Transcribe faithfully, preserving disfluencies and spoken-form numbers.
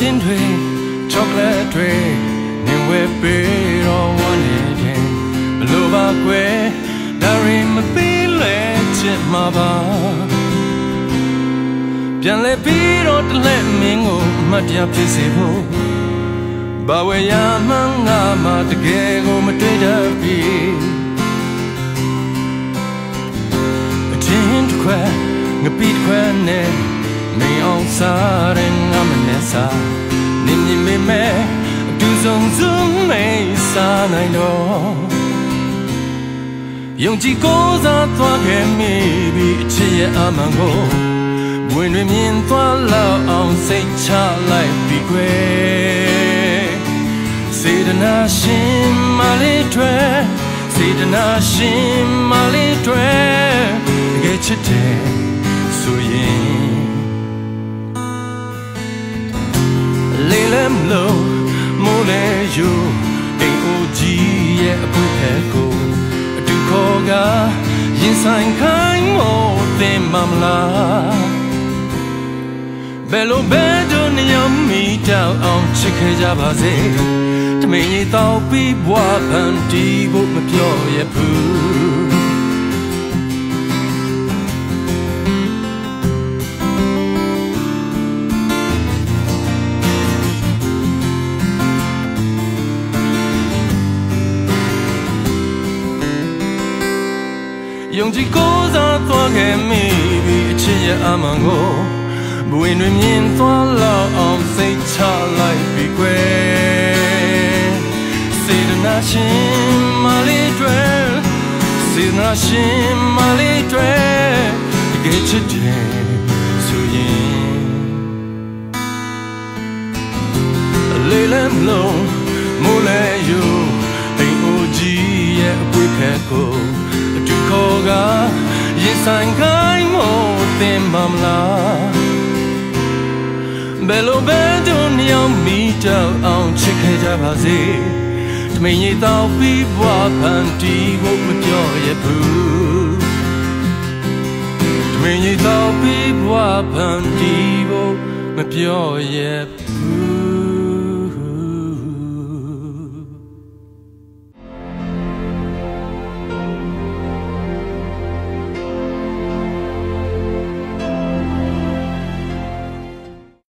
ချင်းတွေ chocolate တွေနေဝဲပေးတော့ဝမ်းနေတယ်ဘလို့ပါကွယ်ဒါရီမပြီးလဲချစ်မှာပါပြန်လဲပြီးတော့တလဲမင်းကိုအမှတ်တရဖြစ်စေဖို့ဘာဝဲရမှန်းငါမှတကယ်ကိုမတွေ့တတ်ပြီအချင်းတစ်ခွက်ငါပြီးတစ်ခွက်နဲ့မင်းအောင်စားတဲ့ငါမနဲ့စားနေမြင်မိမဲ့အတူဆုံးစုံမေးစားနိုင်တော့ယုံကြည်ကိုးစားသွားခဲ့မိပြီအချစ်ရဲ့အမှန်ကိုဘွင်တွေမြင်သွားလောက်အောင်စိတ်ချလိုက်ပြီကွယ်စေတနာရှင်မလေးတွေစေတနာရှင်မလေးတွေတကယ်ချစ်တယ်ဆိုရင်လေးလည်းမလို့မိုးလည်းယူအိမ်အိုကြီးရဲ့အပွင့်ဖက်ကိုအတူခေါ်ကရင်ဆိုင်ခိုင်းမို့တင်မမလားဘယ်လိုပဲတို့ညမီတောင်အောင်ချစ်ခဲ့ကြပါစေတမင်ကြီးတောက်ပြီးဘွားဖန်တီးဖို့မပြောရဘူးယုံကြည်ကိုးစားသွားခဲ့မိပြီအချစ်ရဲ့အမှန်ကိုဘွင်တွေမြင်သွားလောက်အောင်စိတ်ချလိုက်ပြီကွယ်စေတနာရှင်မလေးတွေစေတနာရှင်မလေးတွေတကယ်ချစ်တယ်ဆိုရင်လေးလည်းမလုံးမိုးလည်းယူအိမ်အိုကြီးရဲ့အပွေဖက်ကိုအတူခေါ်ကရင်ဆိုင်ခိုင်းမို့တင်ပါမလားဘယ်လိုပဲတို့ညောင်မီတောင်အောင်ချစ်ခဲ့ကြပါစေတမင်ကြီးတောက်ပြီးဘွားဖန်တီးဖို့မပြောရဘူးတမင်ကြီးတောက်ပြီးဘွားဖန်တီးဖို့မပြောရဘူး